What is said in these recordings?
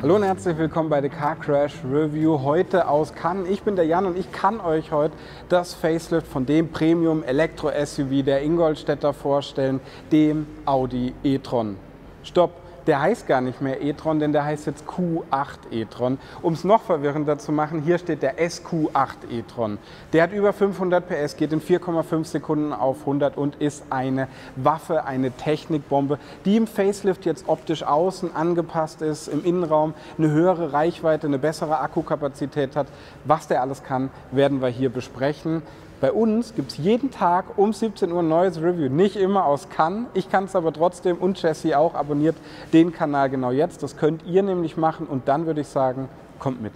Hallo und herzlich willkommen bei The Car Crash Review, heute aus Cannes. Ich bin der Jan und ich kann euch heute das Facelift von dem Premium Elektro-SUV der Ingolstädter vorstellen, dem Audi e-tron. Stopp! Der heißt gar nicht mehr e-tron, denn der heißt jetzt Q8 e-tron. Um es noch verwirrender zu machen, hier steht der SQ8 e-tron. Der hat über 500 PS, geht in 4,5 Sekunden auf 100 und ist eine Waffe, eine Technikbombe, die im Facelift jetzt optisch außen angepasst ist, im Innenraum eine höhere Reichweite, eine bessere Akkukapazität hat. Was der alles kann, werden wir hier besprechen. Bei uns gibt es jeden Tag um 17 Uhr ein neues Review, nicht immer aus Cannes. Ich kann es aber trotzdem und Jesse auch. Abonniert den Kanal genau jetzt, das könnt ihr nämlich machen und dann würde ich sagen, kommt mit.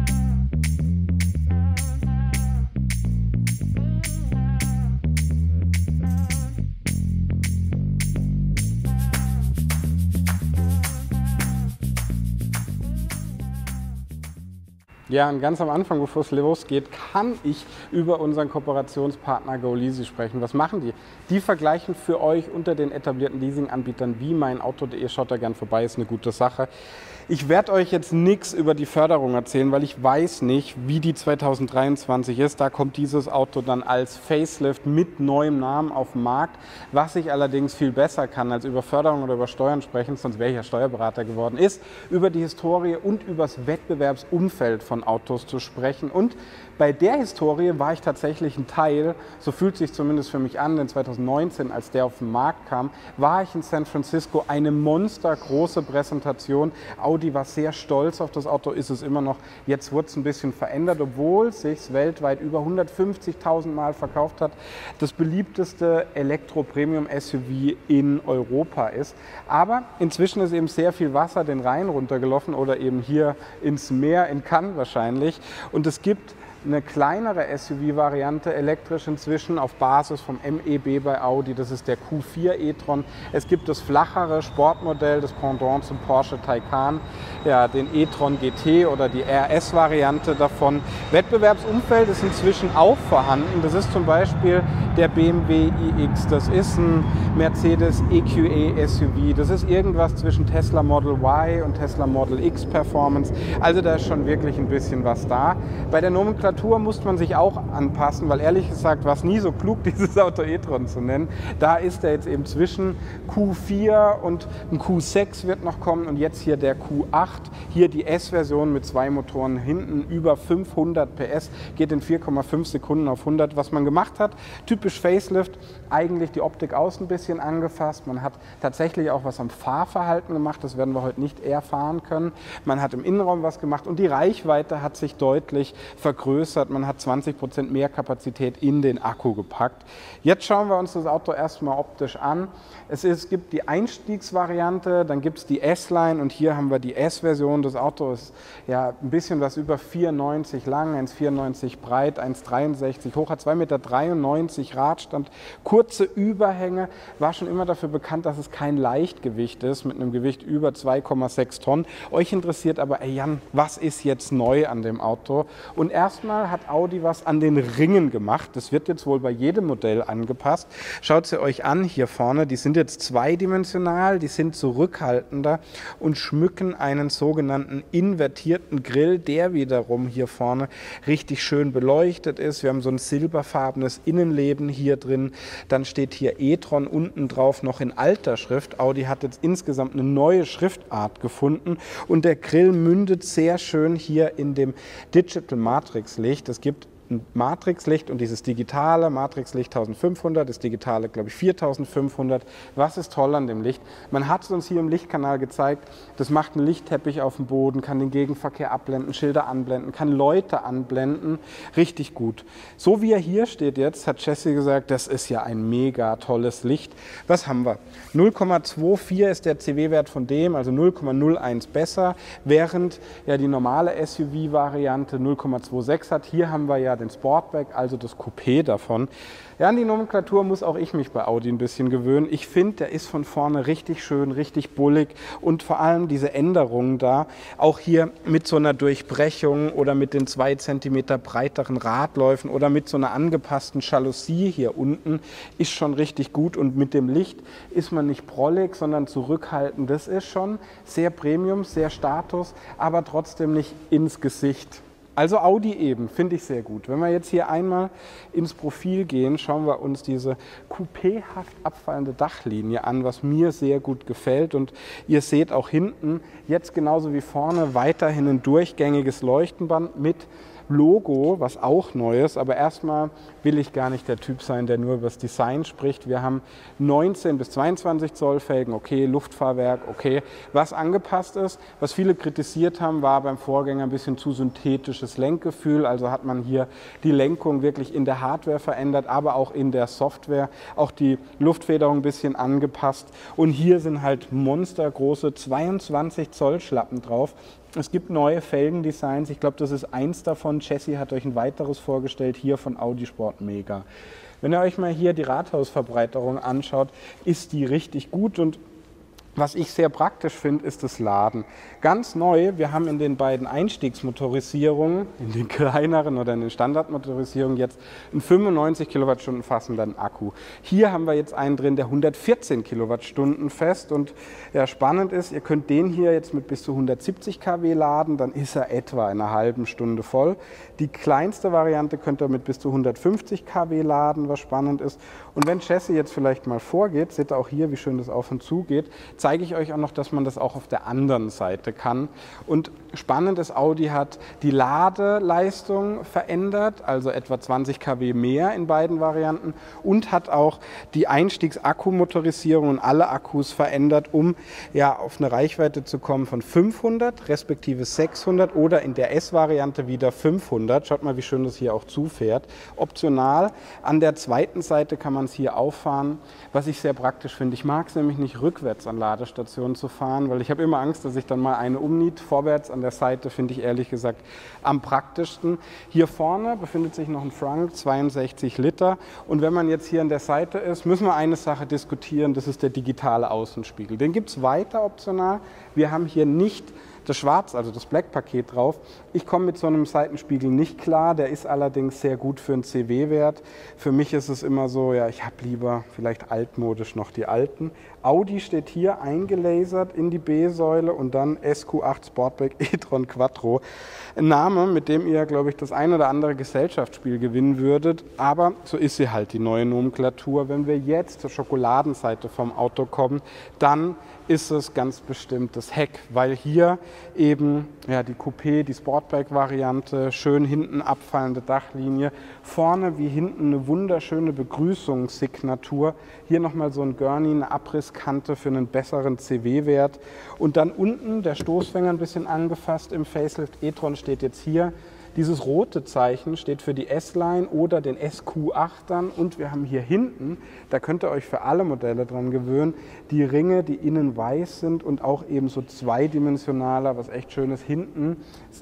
Ja, und ganz am Anfang, bevor es losgeht, kann ich über unseren Kooperationspartner GoLeasy sprechen. Was machen die? Die vergleichen für euch unter den etablierten Leasinganbietern wie meinauto.de. Schaut da gern vorbei, ist eine gute Sache. Ich werde euch jetzt nichts über die Förderung erzählen, weil ich weiß nicht, wie die 2023 ist. Da kommt dieses Auto dann als Facelift mit neuem Namen auf den Markt. Was ich allerdings viel besser kann, als über Förderung oder über Steuern sprechen, sonst wäre ich ja Steuerberater geworden, ist, über die Historie und über das Wettbewerbsumfeld von Autos zu sprechen. Und bei der Historie war ich tatsächlich ein Teil, so fühlt es sich zumindest für mich an, denn 2019, als der auf den Markt kam, war ich in San Francisco, eine monstergroße Präsentation. Audi war sehr stolz auf das Auto, ist es immer noch. Jetzt wurde es ein bisschen verändert, obwohl es sich weltweit über 150.000 Mal verkauft hat. Das beliebteste Elektro-Premium-SUV in Europa ist. Aber inzwischen ist eben sehr viel Wasser den Rhein runtergelaufen oder eben hier ins Meer, in Cannes wahrscheinlich. Und es gibt eine kleinere SUV-Variante elektrisch inzwischen auf Basis vom MEB bei Audi, das ist der Q4 e-tron. Es gibt das flachere Sportmodell, das Pendant zum Porsche Taycan, ja, den e-tron GT oder die RS-Variante davon. Wettbewerbsumfeld ist inzwischen auch vorhanden, das ist zum Beispiel der BMW iX, das ist ein Mercedes EQE SUV, das ist irgendwas zwischen Tesla Model Y und Tesla Model X Performance, also da ist schon wirklich ein bisschen was da. Bei der Nomenklatur muss man sich auch anpassen, weil ehrlich gesagt war es nie so klug, dieses Auto e-tron zu nennen. Da ist er jetzt eben zwischen Q4 und ein Q6 wird noch kommen und jetzt hier der Q8. Hier die S-Version mit 2 Motoren hinten, über 500 PS, geht in 4,5 Sekunden auf 100. Was man gemacht hat, typisch Facelift, eigentlich die Optik außen ein bisschen angefasst. Man hat tatsächlich auch was am Fahrverhalten gemacht, das werden wir heute nicht erfahren können. Man hat im Innenraum was gemacht und die Reichweite hat sich deutlich vergrößert. Man hat 20% mehr Kapazität in den Akku gepackt. Jetzt schauen wir uns das Auto erstmal optisch an. Es gibt die Einstiegsvariante, dann gibt es die S-Line und hier haben wir die S-Version. Das Auto ist ja ein bisschen was über 4,90 lang, 1,94 breit, 1,63 hoch, hat 2,93 Meter Radstand, kurze Überhänge, war schon immer dafür bekannt, dass es kein Leichtgewicht ist, mit einem Gewicht über 2,6 Tonnen. Euch interessiert aber, ey Jan, was ist jetzt neu an dem Auto? Und erstmal hat Audi was an den Ringen gemacht. Das wird jetzt wohl bei jedem Modell angepasst. Schaut sie euch an hier vorne. Die sind jetzt zweidimensional, die sind zurückhaltender und schmücken einen sogenannten invertierten Grill, der wiederum hier vorne richtig schön beleuchtet ist. Wir haben so ein silberfarbenes Innenleben hier drin. Dann steht hier e-tron unten drauf noch in alter Schrift. Audi hat jetzt insgesamt eine neue Schriftart gefunden und der Grill mündet sehr schön hier in dem Digital Matrix-Licht. Es gibt ein Matrixlicht und dieses digitale Matrixlicht 1500, das digitale glaube ich 4500. Was ist toll an dem Licht? Man hat es uns hier im Lichtkanal gezeigt, das macht einen Lichtteppich auf dem Boden, kann den Gegenverkehr abblenden, Schilder anblenden, kann Leute anblenden, richtig gut. So wie er hier steht jetzt, hat Jesse gesagt, das ist ja ein mega tolles Licht. Was haben wir? 0,24 ist der CW-Wert von dem, also 0,01 besser, während ja die normale SUV-Variante 0,26 hat. Hier haben wir ja den Sportback, also das Coupé davon. Ja, an die Nomenklatur muss auch ich mich bei Audi ein bisschen gewöhnen. Ich finde, der ist von vorne richtig schön, richtig bullig und vor allem diese Änderungen da, auch hier mit so einer Durchbrechung oder mit den 2 cm breiteren Radläufen oder mit so einer angepassten Jalousie hier unten, ist schon richtig gut und mit dem Licht ist man nicht prollig, sondern zurückhaltend. Das ist schon sehr Premium, sehr Status, aber trotzdem nicht ins Gesicht. Also Audi eben, finde ich sehr gut. Wenn wir jetzt hier einmal ins Profil gehen, schauen wir uns diese coupéhaft abfallende Dachlinie an, was mir sehr gut gefällt. Und ihr seht auch hinten, jetzt genauso wie vorne, weiterhin ein durchgängiges Leuchtenband mit Logo, was auch neu ist, aber erstmal will ich gar nicht der Typ sein, der nur über das Design spricht. Wir haben 19 bis 22 Zoll Felgen, okay, Luftfahrwerk, okay. Was angepasst ist, was viele kritisiert haben, war beim Vorgänger ein bisschen zu synthetisches Lenkgefühl, also hat man hier die Lenkung wirklich in der Hardware verändert, aber auch in der Software, auch die Luftfederung ein bisschen angepasst und hier sind halt monstergroße 22 Zoll Schlappen drauf. Es gibt neue Felgendesigns, ich glaube, das ist eins davon. Jesse hat euch ein weiteres vorgestellt, hier von Audi Sport Mega. Wenn ihr euch mal hier die Rathausverbreiterung anschaut, ist die richtig gut und was ich sehr praktisch finde, ist das Laden. Ganz neu, wir haben in den beiden Einstiegsmotorisierungen, in den kleineren oder in den Standardmotorisierungen jetzt einen 95 Kilowattstunden fassenden Akku. Hier haben wir jetzt einen drin, der 114 Kilowattstunden fest und ja, spannend ist, ihr könnt den hier jetzt mit bis zu 170 kW laden, dann ist er etwa in einer halben Stunde voll. Die kleinste Variante könnt ihr mit bis zu 150 kW laden, was spannend ist. Und wenn Jesse jetzt vielleicht mal vorgeht, seht ihr auch hier, wie schön das auf und zu geht, zeige ich euch auch noch, dass man das auch auf der anderen Seite kann. Und spannend ist, Audi hat die Ladeleistung verändert, also etwa 20 kW mehr in beiden Varianten und hat auch die Einstiegsakkumotorisierung und alle Akkus verändert, um ja auf eine Reichweite zu kommen von 500 respektive 600 oder in der S-Variante wieder 500. Schaut mal, wie schön das hier auch zufährt. Optional an der zweiten Seite kann man es hier auffahren, was ich sehr praktisch finde. Ich mag es nämlich nicht rückwärts an Ladestationen zu fahren, weil ich habe immer Angst, dass ich dann mal eine umniet. Vorwärts an der Seite finde ich ehrlich gesagt am praktischsten. Hier vorne befindet sich noch ein Frank, 62 Liter. Und wenn man jetzt hier an der Seite ist, müssen wir eine Sache diskutieren, das ist der digitale Außenspiegel. Den gibt es weiter optional. Wir haben hier nicht das Schwarz, also das Black-Paket drauf. Ich komme mit so einem Seitenspiegel nicht klar, der ist allerdings sehr gut für einen CW-Wert. Für mich ist es immer so, ja, ich habe lieber vielleicht altmodisch noch die alten. Audi steht hier eingelasert in die B-Säule und dann SQ8 Sportback e-tron Quattro. Ein Name, mit dem ihr, glaube ich, das ein oder andere Gesellschaftsspiel gewinnen würdet, aber so ist sie halt, die neue Nomenklatur. Wenn wir jetzt zur Schokoladenseite vom Auto kommen, dann ist es ganz bestimmt das Heck, weil hier eben ja, die Coupé, die Sportback-Variante, schön hinten abfallende Dachlinie, vorne wie hinten eine wunderschöne Begrüßungssignatur, hier nochmal so ein Gurney, eine Abrisskante für einen besseren CW-Wert und dann unten der Stoßfänger ein bisschen angefasst im Facelift e-tron steht jetzt hier. Dieses rote Zeichen steht für die S-Line oder den SQ8 dann und wir haben hier hinten, da könnt ihr euch für alle Modelle dran gewöhnen, die Ringe, die innen weiß sind und auch eben so zweidimensionaler, was echt schön ist, hinten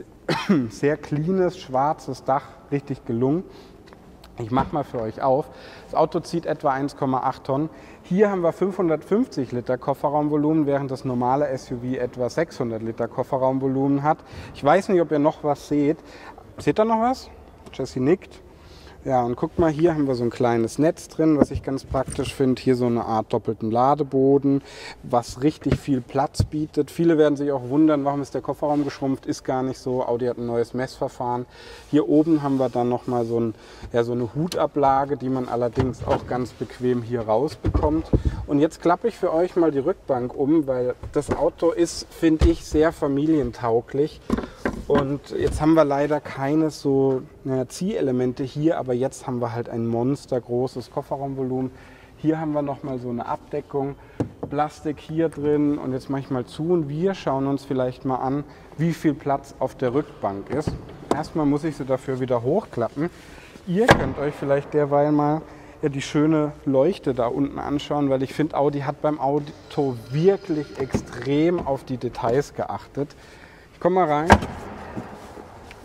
sehr cleanes, schwarzes Dach, richtig gelungen. Ich mache mal für euch auf. Das Auto zieht etwa 1,8 Tonnen. Hier haben wir 550 Liter Kofferraumvolumen, während das normale SUV etwa 600 Liter Kofferraumvolumen hat. Ich weiß nicht, ob ihr noch was seht. Seht ihr noch was? Jesse nickt. Ja, und guckt mal, hier haben wir so ein kleines Netz drin, was ich ganz praktisch finde. Hier so eine Art doppelten Ladeboden, was richtig viel Platz bietet. Viele werden sich auch wundern, warum ist der Kofferraum geschrumpft. Ist gar nicht so. Audi hat ein neues Messverfahren. Hier oben haben wir dann nochmal so eine Hutablage, die man allerdings auch ganz bequem hier rausbekommt. Und jetzt klappe ich für euch mal die Rückbank um, weil das Auto ist, finde ich, sehr familientauglich. Und jetzt haben wir leider keine so Ziehelemente hier, aber jetzt haben wir halt ein monstergroßes Kofferraumvolumen. Hier haben wir nochmal so eine Abdeckung, Plastik hier drin und jetzt mache ich mal zu und wir schauen uns vielleicht mal an, wie viel Platz auf der Rückbank ist. Erstmal muss ich sie dafür wieder hochklappen. Ihr könnt euch vielleicht derweil mal die schöne Leuchte da unten anschauen, weil ich finde, Audi hat beim Auto wirklich extrem auf die Details geachtet. Ich komme mal rein.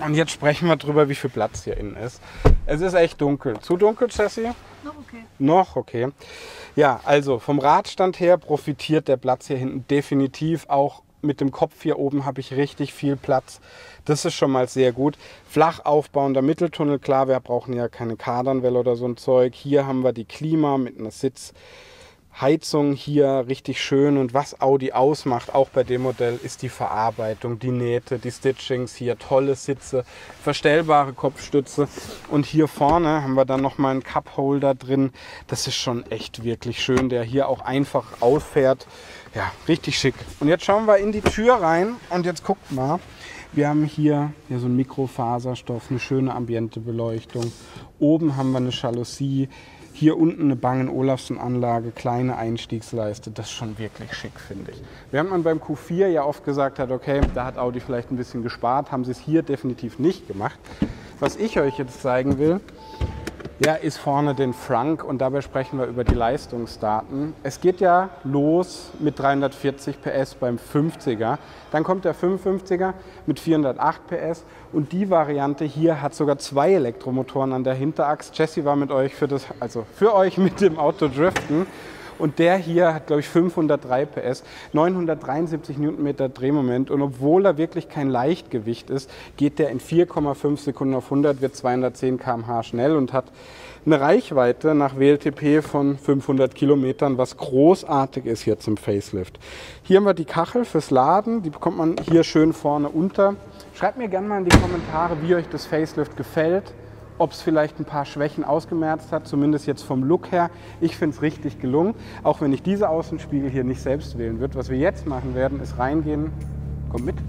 Und jetzt sprechen wir drüber, wie viel Platz hier innen ist. Es ist echt dunkel. Zu dunkel, Jessie? Noch okay. Noch okay. Ja, also vom Radstand her profitiert der Platz hier hinten definitiv. Auch mit dem Kopf hier oben habe ich richtig viel Platz. Das ist schon mal sehr gut. Flach aufbauender Mitteltunnel. Klar, wir brauchen ja keine Kardanwelle oder so ein Zeug. Hier haben wir die Klima mit einer Sitzheizung hier richtig schön. Und was Audi ausmacht, auch bei dem Modell, ist die Verarbeitung, die Nähte, die Stitchings hier, tolle Sitze, verstellbare Kopfstütze. Und hier vorne haben wir dann nochmal einen Cup-Holder drin. Das ist schon echt wirklich schön, der hier auch einfach ausfährt. Ja, richtig schick. Und jetzt schauen wir in die Tür rein und jetzt guckt mal. Wir haben hier so einen Mikrofaserstoff, eine schöne Ambientebeleuchtung. Oben haben wir eine Jalousie. Hier unten eine Bang & Olufsen Anlage, kleine Einstiegsleiste. Das ist schon wirklich schick, finde ich. Während man beim Q4 ja oft gesagt hat, okay, da hat Audi vielleicht ein bisschen gespart, haben sie es hier definitiv nicht gemacht. Was ich euch jetzt zeigen will, ja, ist vorne den Frank und dabei sprechen wir über die Leistungsdaten. Es geht ja los mit 340 PS beim 50er, dann kommt der 55er mit 408 PS und die Variante hier hat sogar 2 Elektromotoren an der Hinterachse. Jessie war mit euch für euch mit dem Auto driften. Und der hier hat, glaube ich, 503 PS, 973 Newtonmeter Drehmoment. Und obwohl er wirklich kein Leichtgewicht ist, geht der in 4,5 Sekunden auf 100, wird 210 km/h schnell und hat eine Reichweite nach WLTP von 500 Kilometern, was großartig ist hier zum Facelift. Hier haben wir die Kachel fürs Laden, die bekommt man hier schön vorne unter. Schreibt mir gerne mal in die Kommentare, wie euch das Facelift gefällt. Ob es vielleicht ein paar Schwächen ausgemerzt hat, zumindest jetzt vom Look her. Ich finde es richtig gelungen, auch wenn ich diese Außenspiegel hier nicht selbst wählen würde. Was wir jetzt machen werden, ist reingehen. Kommt mit.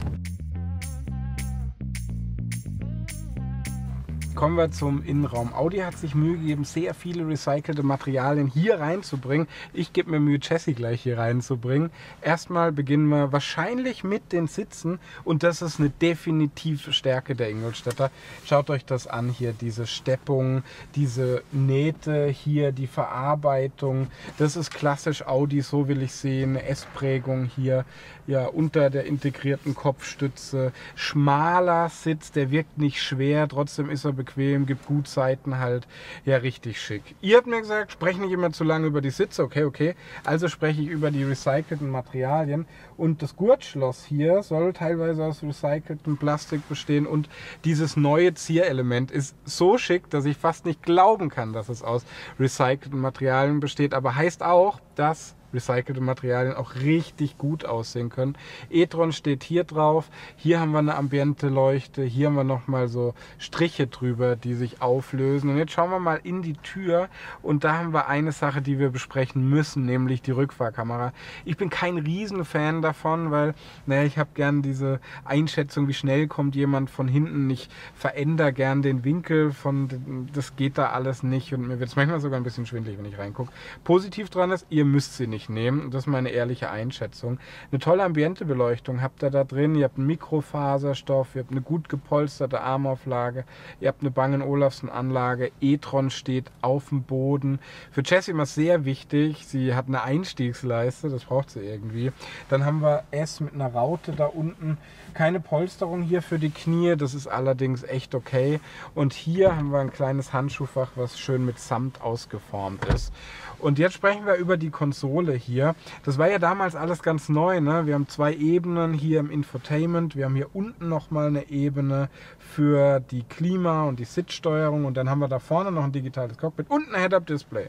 Kommen wir zum Innenraum. Audi hat sich Mühe gegeben, sehr viele recycelte Materialien hier reinzubringen. Ich gebe mir Mühe, Jessie gleich hier reinzubringen. Erstmal beginnen wir wahrscheinlich mit den Sitzen und das ist eine definitive Stärke der Ingolstädter. Schaut euch das an hier, diese Steppung, diese Nähte hier, die Verarbeitung. Das ist klassisch Audi, so will ich sehen. Eine S-Prägung hier, ja, unter der integrierten Kopfstütze. Schmaler Sitz, der wirkt nicht schwer, trotzdem ist er bequem, gibt gut Seiten halt. Ja, richtig schick. Ihr habt mir gesagt, spreche nicht immer zu lange über die Sitze. Okay. Also spreche ich über die recycelten Materialien. Und das Gurtschloss hier soll teilweise aus recyceltem Plastik bestehen. Und dieses neue Zierelement ist so schick, dass ich fast nicht glauben kann, dass es aus recycelten Materialien besteht. Aber heißt auch, dass recycelte Materialien auch richtig gut aussehen können. e-tron steht hier drauf. Hier haben wir eine Ambiente-Leuchte. Hier haben wir nochmal so Striche drüber, die sich auflösen. Und jetzt schauen wir mal in die Tür. Und da haben wir eine Sache, die wir besprechen müssen, nämlich die Rückfahrkamera. Ich bin kein Riesenfan davon, weil ich habe gern diese Einschätzung, wie schnell kommt jemand von hinten. Ich verändere gern den Winkel das geht da alles nicht. Und mir wird es manchmal sogar ein bisschen schwindelig, wenn ich reingucke. Positiv dran ist, ihr müsst sie nicht nehmen. Das ist meine ehrliche Einschätzung. Eine tolle Ambientebeleuchtung habt ihr da drin. Ihr habt einen Mikrofaserstoff, ihr habt eine gut gepolsterte Armauflage, ihr habt eine Bang & Olufsen Anlage, e-tron steht auf dem Boden. Für Jessie immer sehr wichtig, sie hat eine Einstiegsleiste, das braucht sie irgendwie. Dann haben wir S mit einer Raute da unten. Keine Polsterung hier für die Knie, das ist allerdings echt okay. Und hier haben wir ein kleines Handschuhfach, was schön mit Samt ausgeformt ist. Und jetzt sprechen wir über die Konsole hier. Das war ja damals alles ganz neu, ne? Wir haben 2 Ebenen hier im Infotainment. Wir haben hier unten nochmal eine Ebene für die Klima- und die Sitzsteuerung. Und dann haben wir da vorne noch ein digitales Cockpit und ein Head-Up-Display.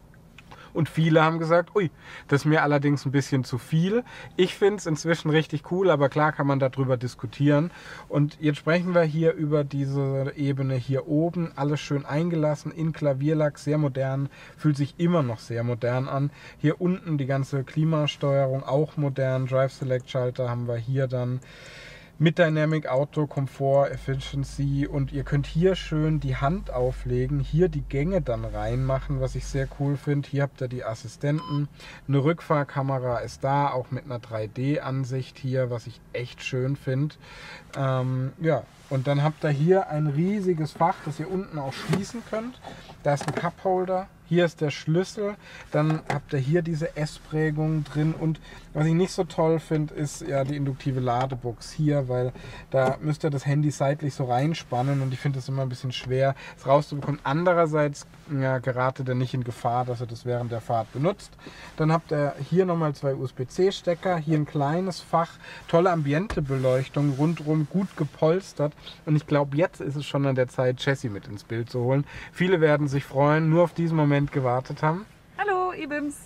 Und viele haben gesagt, ui, das ist mir allerdings ein bisschen zu viel. Ich finde es inzwischen richtig cool, aber klar kann man darüber diskutieren. Und jetzt sprechen wir hier über diese Ebene hier oben. Alles schön eingelassen, in Klavierlack, sehr modern, fühlt sich immer noch sehr modern an. Hier unten die ganze Klimasteuerung, auch modern. Drive Select Schalter haben wir hier dann. Mit Dynamic Auto, Komfort, Efficiency und ihr könnt hier schön die Hand auflegen, hier die Gänge dann reinmachen, was ich sehr cool finde. Hier habt ihr die Assistenten, eine Rückfahrkamera ist da, auch mit einer 3D-Ansicht hier, was ich echt schön finde. Ja, und dann habt ihr hier ein riesiges Fach, das ihr unten auch schließen könnt. Da ist ein Cupholder. Hier ist der Schlüssel, dann habt ihr hier diese S-Prägung drin und was ich nicht so toll finde, ist ja die induktive Ladebox hier, weil da müsst ihr das Handy seitlich so reinspannen und ich finde das immer ein bisschen schwer, es rauszubekommen. Andererseits ja, geratet ihr nicht in Gefahr, dass ihr das während der Fahrt benutzt. Dann habt ihr hier nochmal 2 USB-C-Stecker, hier ein kleines Fach, tolle Ambientebeleuchtung, rundherum gut gepolstert und ich glaube, jetzt ist es schon an der Zeit, Jessie mit ins Bild zu holen. Viele werden sich freuen, nur auf diesen Moment gewartet haben. Hallo, Ibims.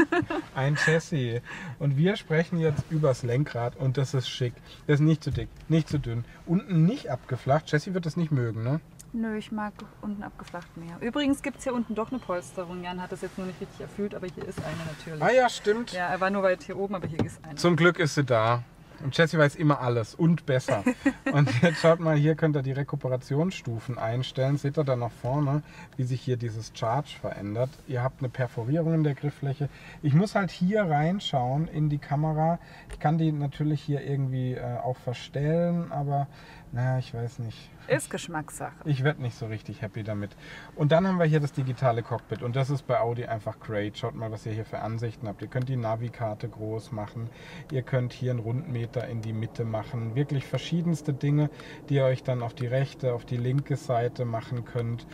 Ein Jessie. Und wir sprechen jetzt übers Lenkrad und das ist schick. Das ist nicht zu dick, nicht zu dünn. Unten nicht abgeflacht. Jessie wird das nicht mögen, ne? Nö, ich mag unten abgeflacht mehr. Übrigens gibt es hier unten doch eine Polsterung. Jan hat das jetzt noch nicht richtig erfüllt, aber hier ist eine natürlich. Ah ja, stimmt. Ja, er war nur weit hier oben, aber hier ist eine. Zum Glück ist sie da. Und Jessie weiß immer alles und besser. Und jetzt schaut mal, hier könnt ihr die Rekuperationsstufen einstellen. Seht ihr da nach vorne, wie sich hier dieses Charge verändert. Ihr habt eine Perforierung in der Griffläche. Ich muss halt hier reinschauen in die Kamera. Ich kann die natürlich hier irgendwie auch verstellen, aber naja, ich weiß nicht. Ist Geschmackssache. Ich werde nicht so richtig happy damit. Und dann haben wir hier das digitale Cockpit und das ist bei Audi einfach great. Schaut mal, was ihr hier für Ansichten habt. Ihr könnt die Navikarte groß machen. Ihr könnt hier einen Rundmeter in die Mitte machen. Wirklich verschiedenste Dinge, die ihr euch dann auf die rechte, auf die linke Seite machen könnt.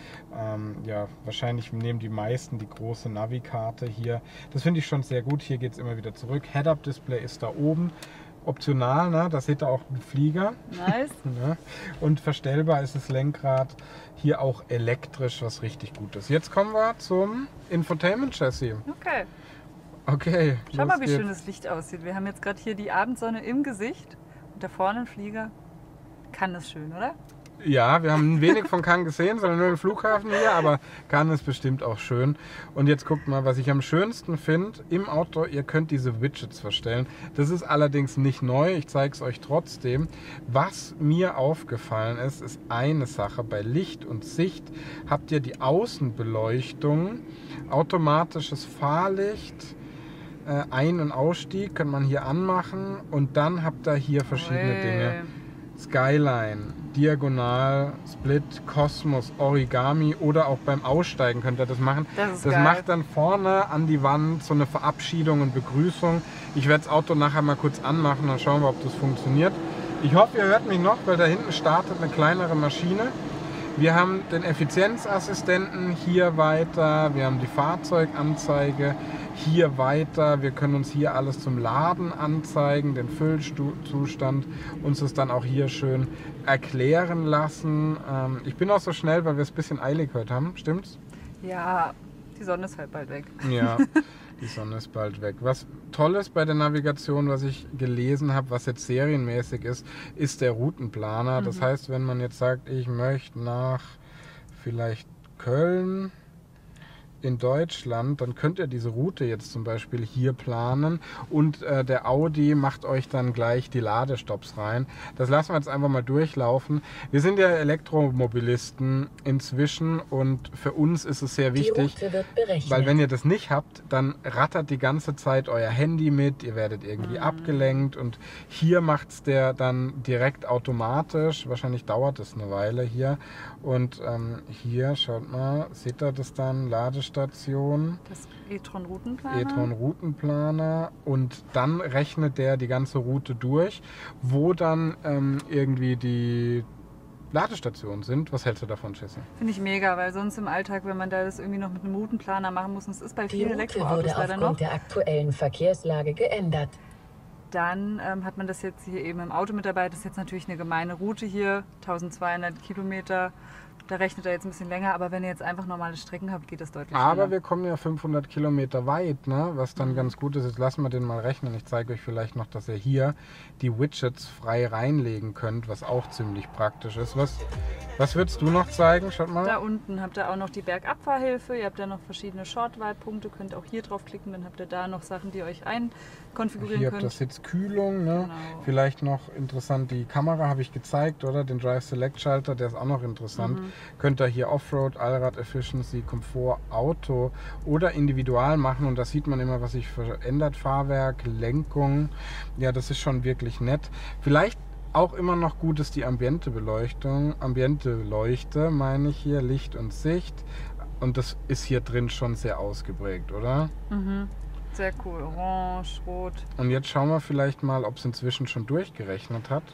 Ja, wahrscheinlich nehmen die meisten die große Navikarte hier. Das finde ich schon sehr gut. Hier geht es immer wieder zurück. Head-Up-Display ist da oben. Optional, ne? Da seht ihr auch einen Flieger. Nice. Ne? Und verstellbar ist das Lenkrad. Hier auch elektrisch, was richtig gut ist. Jetzt kommen wir zum Infotainment Chassis. Okay. Okay. Schau mal, wie schön das Licht aussieht. Wir haben jetzt gerade hier die Abendsonne im Gesicht und da vorne ein Flieger. Kann das schön, oder? Ja, wir haben wenig von Cannes gesehen, sondern nur den Flughafen hier, aber Cannes ist bestimmt auch schön. Und jetzt guckt mal, was ich am schönsten finde im Auto, ihr könnt diese Widgets verstellen. Das ist allerdings nicht neu, ich zeige es euch trotzdem. Was mir aufgefallen ist, ist eine Sache. Bei Licht und Sicht habt ihr die Außenbeleuchtung, automatisches Fahrlicht, Ein- und Ausstieg kann man hier anmachen und dann habt ihr hier verschiedene Dinge. Skyline, Diagonal, Split, Kosmos, Origami oder auch beim Aussteigen könnt ihr das machen. Das geil. Macht dann vorne an die Wand so eine Verabschiedung und Begrüßung. Ich werde das Auto nachher mal kurz anmachen, dann schauen wir, ob das funktioniert. Ich hoffe, ihr hört mich noch, weil da hinten startet eine kleinere Maschine. Wir haben den Effizienzassistenten hier weiter, wir haben die Fahrzeuganzeige hier weiter, wir können uns hier alles zum Laden anzeigen, den Füllzustand, uns das dann auch hier schön erklären lassen. Ich bin auch so schnell, weil wir es ein bisschen eilig heute haben, stimmt's? Ja, die Sonne ist halt bald weg. Ja, die Sonne ist bald weg. Was toll ist bei der Navigation, was ich gelesen habe, was jetzt serienmäßig ist, ist der Routenplaner. Das heißt, wenn man jetzt sagt, ich möchte nach vielleicht Köln in Deutschland, dann könnt ihr diese Route jetzt zum Beispiel hier planen und der Audi macht euch dann gleich die Ladestops rein. Das lassen wir jetzt einfach mal durchlaufen. Wir sind ja Elektromobilisten inzwischen und für uns ist es sehr wichtig, weil wenn ihr das nicht habt, dann rattert die ganze Zeit euer Handy mit, ihr werdet irgendwie abgelenkt und hier macht es der dann direkt automatisch. Wahrscheinlich dauert es eine Weile hier und hier, schaut mal, seht ihr das dann, Ladestation. Das e-tron-Routenplaner. E-tron-Routenplaner und dann rechnet der die ganze Route durch, wo dann irgendwie die Ladestationen sind. Was hältst du davon, Jessie? Finde ich mega, weil sonst im Alltag, wenn man da das irgendwie noch mit einem Routenplaner machen muss, und es ist bei Die vielen Route Elektroautos wurde leider aufgrund noch, der aktuellen Verkehrslage geändert. dann hat man das jetzt hier eben im Auto mit dabei. Das ist jetzt natürlich eine gemeine Route hier, 1200 Kilometer. Da rechnet er jetzt ein bisschen länger, aber wenn ihr jetzt einfach normale Strecken habt, geht das deutlich schneller. Aber wir kommen ja 500 Kilometer weit, ne? Was dann ganz gut ist. Jetzt lassen wir den mal rechnen. Ich zeige euch vielleicht noch, dass ihr hier die Widgets frei reinlegen könnt, was auch ziemlich praktisch ist. Was würdest du noch zeigen? Schaut mal. Da unten habt ihr auch noch die Bergabfahrhilfe. Ihr habt ja noch verschiedene Shortwide-Punkte. Könnt auch hier drauf klicken, dann habt ihr da noch Sachen, die ihr euch einkonfigurieren Hier könnt. habt ihr Sitzkühlung, ne? Genau. Vielleicht noch interessant, die Kamera habe ich gezeigt, oder? Den Drive Select Schalter, der ist auch noch interessant. Könnt ihr hier Offroad, Allrad Efficiency, Komfort, Auto oder Individual machen und da sieht man immer, was sich verändert. Fahrwerk, Lenkung, ja, das ist schon wirklich nett. Vielleicht auch immer noch gut ist die Ambientebeleuchtung, Ambienteleuchte meine ich hier, Licht und Sicht. Und das ist hier drin schon sehr ausgeprägt, oder? Mhm. Sehr cool. Orange, rot. Und jetzt schauen wir vielleicht mal, ob es inzwischen schon durchgerechnet hat.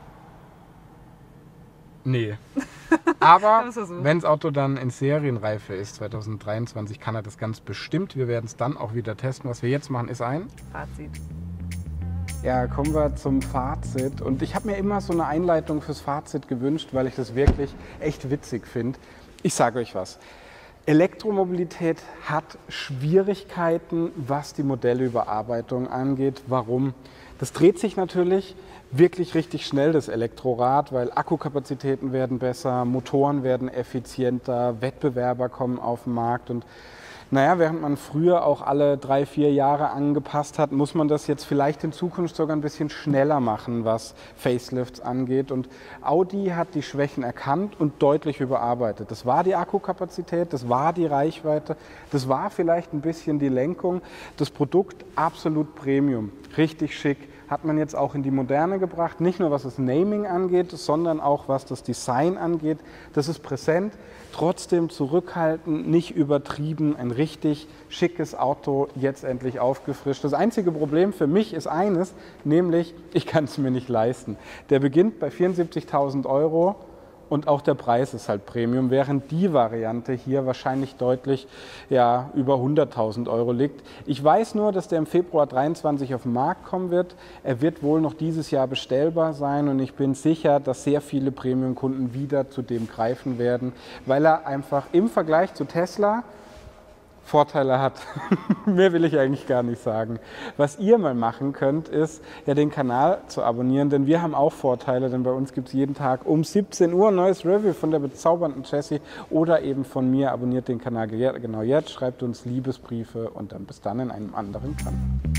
Nee. Aber wenn das Auto dann in Serienreife ist, 2023, kann er das ganz bestimmt. Wir werden es dann auch wieder testen. Was wir jetzt machen, ist ein Fazit. Ja, kommen wir zum Fazit. Und ich habe mir immer so eine Einleitung fürs Fazit gewünscht, weil ich das wirklich echt witzig finde. Ich sage euch was. Elektromobilität hat Schwierigkeiten, was die Modellüberarbeitung angeht. Warum? Das dreht sich natürlich wirklich richtig schnell, das Elektrorad, weil Akkukapazitäten werden besser, Motoren werden effizienter, Wettbewerber kommen auf den Markt und naja, während man früher auch alle 3-4 Jahre angepasst hat, muss man das jetzt vielleicht in Zukunft sogar ein bisschen schneller machen, was Facelifts angeht. Und Audi hat die Schwächen erkannt und deutlich überarbeitet. Das war die Akkukapazität, das war die Reichweite, das war vielleicht ein bisschen die Lenkung. Das Produkt absolut Premium, richtig schick. Hat man jetzt auch in die Moderne gebracht, nicht nur was das Naming angeht, sondern auch was das Design angeht. Das ist präsent, trotzdem zurückhaltend, nicht übertrieben, ein richtig schickes Auto, jetzt endlich aufgefrischt. Das einzige Problem für mich ist eines, nämlich ich kann es mir nicht leisten. Der beginnt bei 74.000 €. Und auch der Preis ist halt Premium, während die Variante hier wahrscheinlich deutlich über 100.000 € liegt. Ich weiß nur, dass der im Februar 2023 auf den Markt kommen wird. Er wird wohl noch dieses Jahr bestellbar sein und ich bin sicher, dass sehr viele Premium-Kunden wieder zu dem greifen werden, weil er einfach im Vergleich zu Tesla Vorteile hat. Mehr will ich eigentlich gar nicht sagen. Was ihr mal machen könnt, ist ja den Kanal zu abonnieren, denn wir haben auch Vorteile, denn bei uns gibt es jeden Tag um 17 Uhr ein neues Review von der bezaubernden Jessie oder eben von mir. Abonniert den Kanal genau jetzt, schreibt uns Liebesbriefe und dann bis dann in einem anderen Kanal.